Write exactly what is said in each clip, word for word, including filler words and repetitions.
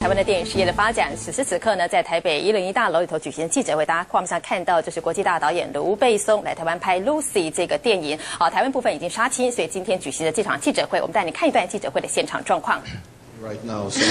台湾的电影事业的发展，此时此刻呢，在台北一零一大楼里头举行记者会，大家画面上看到就是国际大导演卢贝松来台湾拍《Lucy》这个电影。好，台湾部分已经杀青，所以今天举行的这场记者会，我们带你看一段记者会的现场状况。 Right now, so.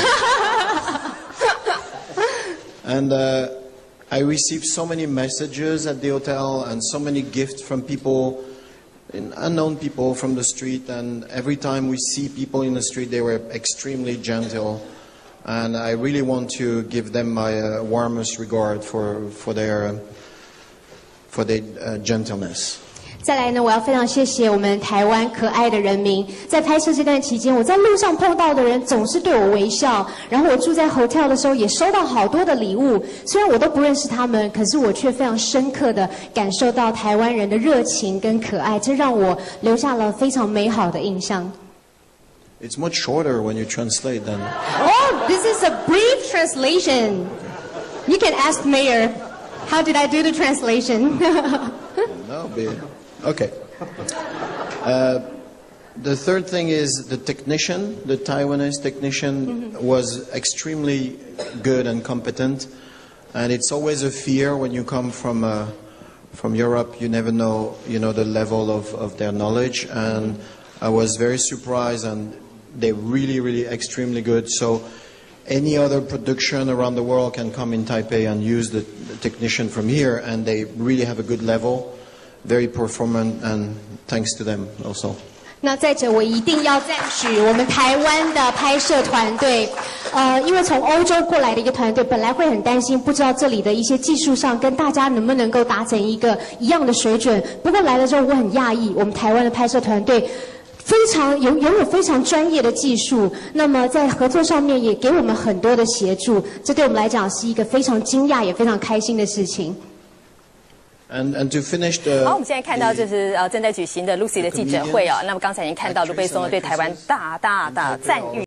and uh, I received so many messages at the hotel and so many gifts from people. Unknown people from the street, and every time we see people in the street, they were extremely gentle, and I really want to give them my uh, warmest regard for for their for their uh, gentleness. 再来呢，我要非常谢谢我们台湾可爱的人民。在拍摄这段期间，我在路上碰到的人总是对我微笑，然后我住在 hotel 的时候也收到好多的礼物。虽然我都不认识他们，可是我却非常深刻的感受到台湾人的热情跟可爱，这让我留下了非常美好的印象。 It's much shorter when you translate than. Oh, this is a brief translation. You can ask Mayor, how did I do the translation? No, be. Okay. Uh, the third thing is the technician, the Taiwanese technician mm-hmm. was extremely good and competent. And it's always a fear when you come from uh, from Europe. You never know, you know, the level of, of their knowledge. And I was very surprised, and they're really, really extremely good. So any other production around the world can come in Taipei and use the, the technician from here, and they really have a good level. Very performant, and thanks to them also. 那再者，我一定要赞许我们台湾的拍摄团队，呃，因为从欧洲过来的一个团队，本来会很担心，不知道这里的一些技术上跟大家能不能够达成一个一样的水准。不过来了之后，我很讶异，我们台湾的拍摄团队非常有拥有非常专业的技术，那么在合作上面也给我们很多的协助，这对我们来讲是一个非常惊讶也非常开心的事情。 And, and to finish the, 好，我们现在看到就是呃正在举行的 Lucy 的记者会哦。那么刚才已经看到卢贝松对台湾大大的赞誉。